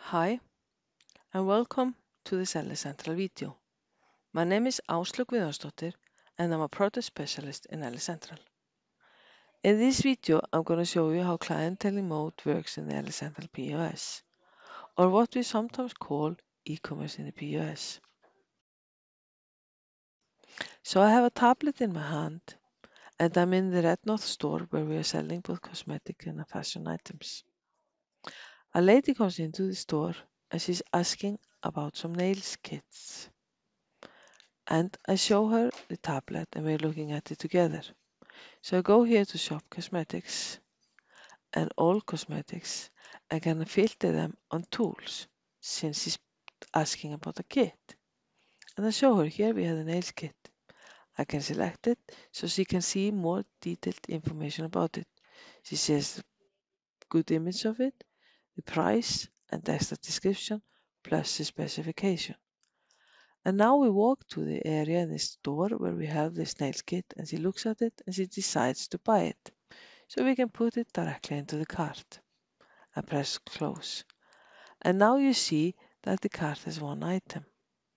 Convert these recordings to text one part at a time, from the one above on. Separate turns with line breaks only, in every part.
Hi and welcome to this LS Central video. My name is Áslaug Viðarsdóttir and I'm a product specialist in LS Central. In this video I'm going to show you how clienteling mode works in the LS Central POS, or what we sometimes call e-commerce in the POS. So I have a tablet in my hand and I'm in the Red North store where we are selling both cosmetic and fashion items. A lady comes into the store and she's asking about some nails kits. And I show her the tablet and we're looking at it together. So I go here to shop cosmetics and all cosmetics. I can filter them on tools since she's asking about a kit. And I show her here we have the nails kit. I can select it so she can see more detailed information about it. She says good image of it, the price and extra description plus the specification. And now we walk to the area in the store where we have this nail kit and she looks at it and she decides to buy it. So we can put it directly into the cart and press close. And now you see that the cart has one item.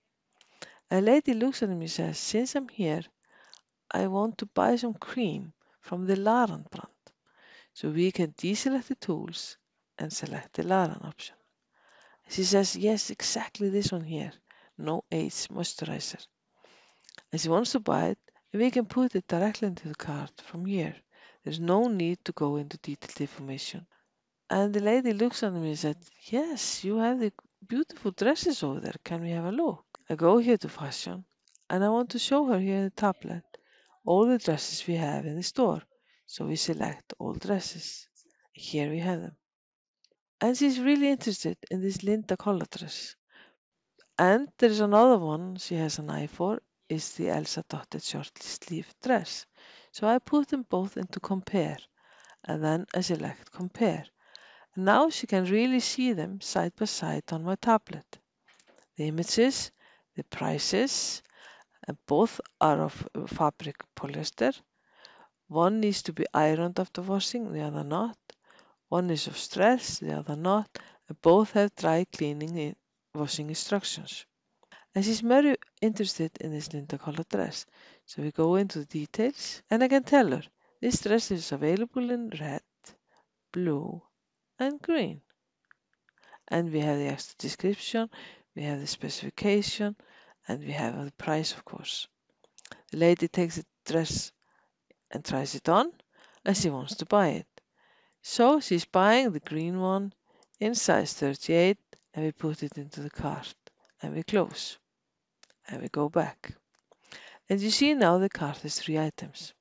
A lady looks at me and says, since I'm here, I want to buy some cream from the Laran brand. So we can deselect the tools and select the Laran option. She says, yes, exactly this one here. No age moisturizer. And she wants to buy it, and we can put it directly into the cart from here. There's no need to go into detailed information. And the lady looks at me and said, yes, you have the beautiful dresses over there. Can we have a look? I go here to fashion, and I want to show her here in the tablet all the dresses we have in the store. So we select all dresses. Here we have them. And she's really interested in this Linda collar dress. And there's another one she has an eye for, is the Elsa dotted short sleeve dress. So I put them both into compare, and then I select compare. And now she can really see them side by side on my tablet. The images, the prices, and both are of fabric polyester. One needs to be ironed after washing, the other not. One is of stress, the other not, and both have dry cleaning washing instructions. And she's very interested in this Linda color dress. So we go into the details and I can tell her this dress is available in red, blue and green. And we have the extra description, we have the specification and we have the price of course. The lady takes the dress and tries it on and she wants to buy it. So she's buying the green one in size 38 and we put it into the cart and we close and we go back. And you see now the cart has 3 items.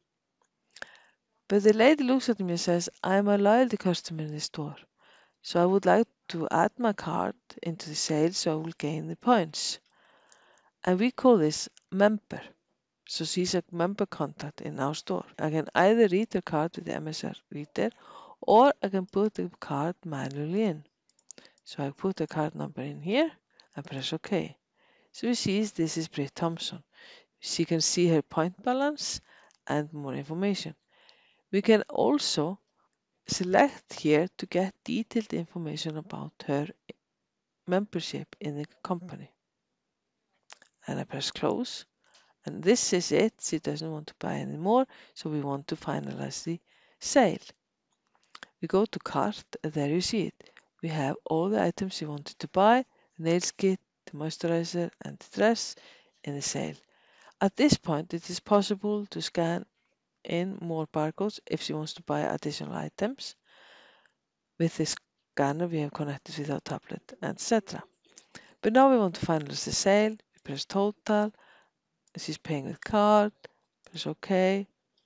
But the lady looks at me and says, I'm a loyalty customer in the store, so I would like to add my card into the sale so I will gain the points. And we call this member. So she's a member contact in our store. I can either read the card with the MSR reader or I can put the card manually in. So I put the card number in here and press OK. So we see this is Britt Thompson. She can see her point balance and more information. We can also select here to get detailed information about her membership in the company. And I press close. And this is it. She doesn't want to buy anymore, so we want to finalize the sale. We go to cart, and there you see it. We have all the items she wanted to buy, the nails kit, the moisturizer, and the dress in the sale. At this point, it is possible to scan in more barcodes if she wants to buy additional items. With this scanner, we have connected with our tablet, etc. But now we want to finalize the sale. We press total. She's paying with card. Press OK.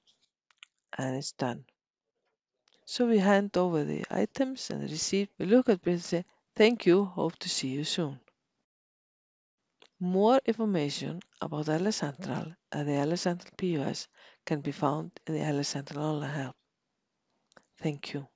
And it's done. So we hand over the items and the receipt. We look at it and say, thank you. Hope to see you soon. More information about LS Central and the LS Central POS can be found in the LS Central Online Help. Thank you.